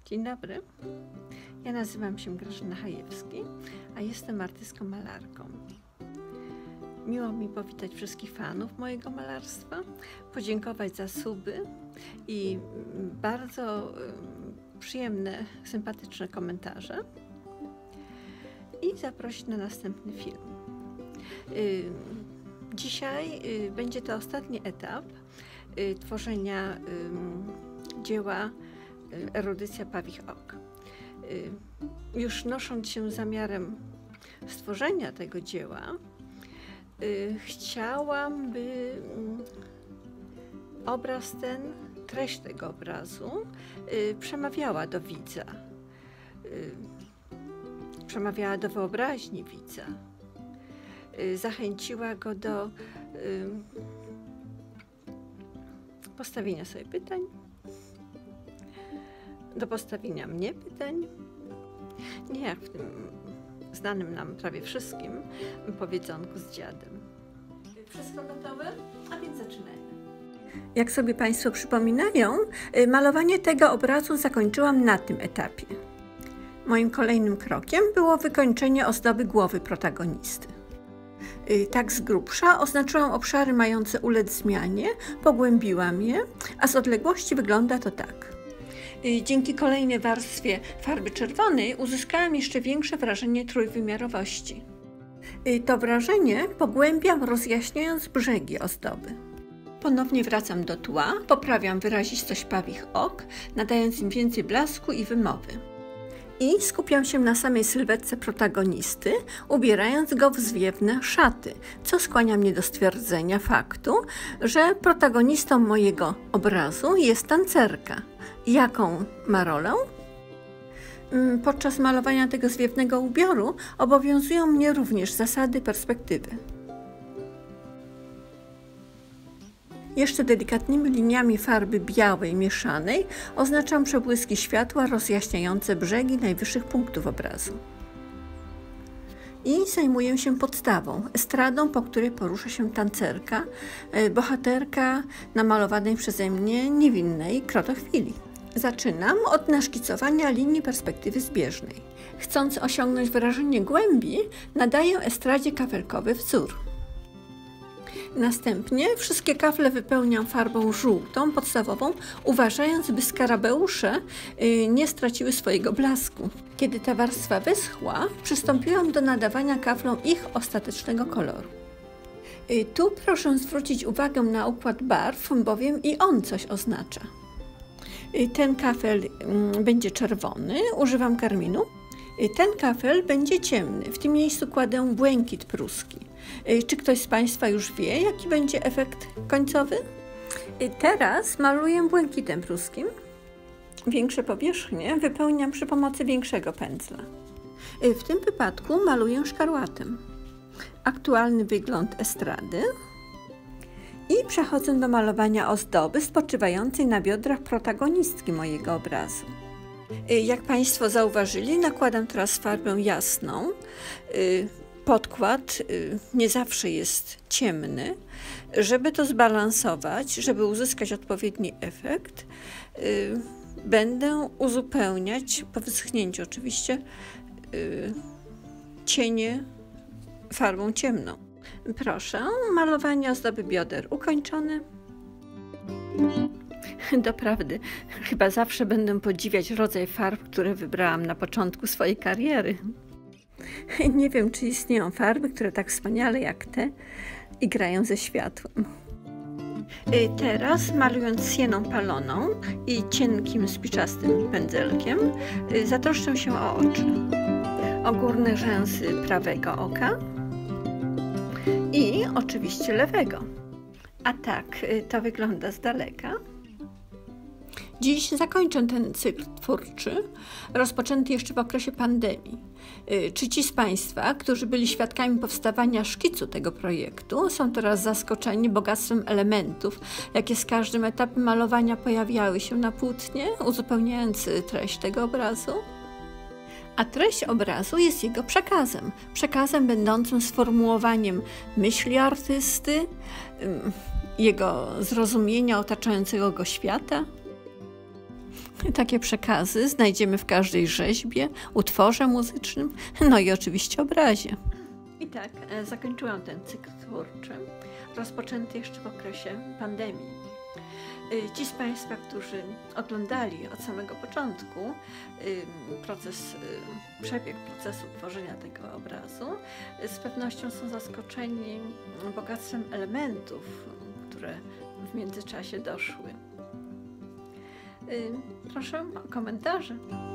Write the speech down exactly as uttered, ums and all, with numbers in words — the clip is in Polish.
Dzień dobry, ja nazywam się Grażyna Chajewski, a jestem artystką malarką. Miło mi powitać wszystkich fanów mojego malarstwa, podziękować za suby i bardzo przyjemne, sympatyczne komentarze i zaprosić na następny film. Dzisiaj będzie to ostatni etap tworzenia dzieła Erudycja Pawich Ok. Już nosząc się zamiarem stworzenia tego dzieła, chciałam, by obraz ten, treść tego obrazu przemawiała do widza, przemawiała do wyobraźni widza, zachęciła go do postawienia sobie pytań, do postawienia mnie pytań, nie jak w tym znanym nam prawie wszystkim powiedzonku z dziadem. Wszystko gotowe? A więc zaczynajmy. Jak sobie Państwo przypominają, malowanie tego obrazu zakończyłam na tym etapie. Moim kolejnym krokiem było wykończenie ozdoby głowy protagonisty. Tak z grubsza oznaczyłam obszary mające ulec zmianie, pogłębiłam je, a z odległości wygląda to tak. Dzięki kolejnej warstwie farby czerwonej uzyskałam jeszcze większe wrażenie trójwymiarowości. To wrażenie pogłębiam, rozjaśniając brzegi ozdoby. Ponownie wracam do tła, poprawiam wyrazistość pawich ok, nadając im więcej blasku i wymowy. I skupiam się na samej sylwetce protagonisty, ubierając go w zwiewne szaty, co skłania mnie do stwierdzenia faktu, że protagonistą mojego obrazu jest tancerka. Jaką ma rolę? Podczas malowania tego zwiewnego ubioru obowiązują mnie również zasady perspektywy. Jeszcze delikatnymi liniami farby białej mieszanej oznaczam przebłyski światła rozjaśniające brzegi najwyższych punktów obrazu. I zajmuję się podstawą, estradą, po której porusza się tancerka, bohaterka namalowanej przeze mnie niewinnej krotochwili. Zaczynam od naszkicowania linii perspektywy zbieżnej. Chcąc osiągnąć wyrażenie głębi, nadaję estradzie kafelkowy wzór. Następnie wszystkie kafle wypełniam farbą żółtą, podstawową, uważając, by skarabeusze nie straciły swojego blasku. Kiedy ta warstwa wyschła, przystąpiłam do nadawania kaflom ich ostatecznego koloru. Tu proszę zwrócić uwagę na układ barw, bowiem i on coś oznacza. Ten kafel będzie czerwony, używam karminu. Ten kafel będzie ciemny, w tym miejscu kładę błękit pruski. Czy ktoś z Państwa już wie, jaki będzie efekt końcowy? Teraz maluję błękitem pruskim. Większe powierzchnie wypełniam przy pomocy większego pędzla. W tym wypadku maluję szkarłatem. Aktualny wygląd estrady. I przechodzę do malowania ozdoby spoczywającej na biodrach protagonistki mojego obrazu. Jak Państwo zauważyli, nakładam teraz farbę jasną. Podkład nie zawsze jest ciemny. Żeby to zbalansować, żeby uzyskać odpowiedni efekt, będę uzupełniać, po wyschnięciu oczywiście, cienie farbą ciemną. Proszę, malowanie ozdoby bioder ukończone. Doprawdy, chyba zawsze będę podziwiać rodzaj farb, które wybrałam na początku swojej kariery. Nie wiem, czy istnieją farby, które tak wspaniale jak te i grają ze światłem. Teraz, malując sieną paloną i cienkim, spiczastym pędzelkiem, zatroszczę się o oczy, o górne rzęsy prawego oka i oczywiście lewego. A tak to wygląda z daleka. Dziś zakończę ten cykl twórczy, rozpoczęty jeszcze w okresie pandemii. Czy ci z Państwa, którzy byli świadkami powstawania szkicu tego projektu, są teraz zaskoczeni bogactwem elementów, jakie z każdym etapem malowania pojawiały się na płótnie, uzupełniając treść tego obrazu? A treść obrazu jest jego przekazem, przekazem będącym sformułowaniem myśli artysty, jego zrozumienia otaczającego go świata. Takie przekazy znajdziemy w każdej rzeźbie, utworze muzycznym, no i oczywiście obrazie. I tak e, zakończyłam ten cykl twórczy, rozpoczęty jeszcze w okresie pandemii. E, ci z Państwa, którzy oglądali od samego początku e, proces, e, przebieg procesu tworzenia tego obrazu, e, z pewnością są zaskoczeni bogactwem elementów, które w międzyczasie doszły. E, proszę o komentarze.